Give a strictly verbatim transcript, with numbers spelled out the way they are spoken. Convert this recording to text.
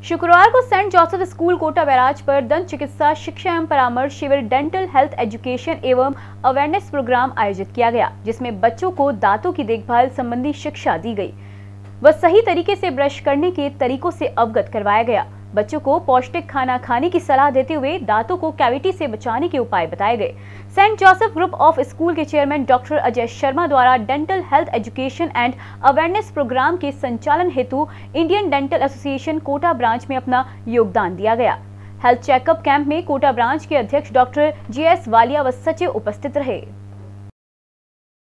शुक्रवार को saint Joseph school Kota barrage पर दंत चिकित्सा शिक्षा एवं परामर्श शिविर डेंटल हेल्थ एजुकेशन एवं अवेयरनेस प्रोग्राम आयोजित किया गया, जिसमें बच्चों को दांतों की देखभाल संबंधी शिक्षा दी गई व सही तरीके से ब्रश करने के तरीकों से अवगत करवाया गया। बच्चों को पौष्टिक खाना खाने की सलाह देते हुए दांतों को कैविटी से बचाने के उपाय बताए गए। Saint Joseph group of school के चेयरमैन डॉक्टर अजय शर्मा द्वारा dental health education and awareness program के संचालन हेतु Indian dental association Kota branch में अपना योगदान दिया गया। हेल्थ चेकअप कैंप में कोटा ब्रांच के अध्यक्ष डॉक्टर जी एस वालिया व सचिव उपस्थित रहे।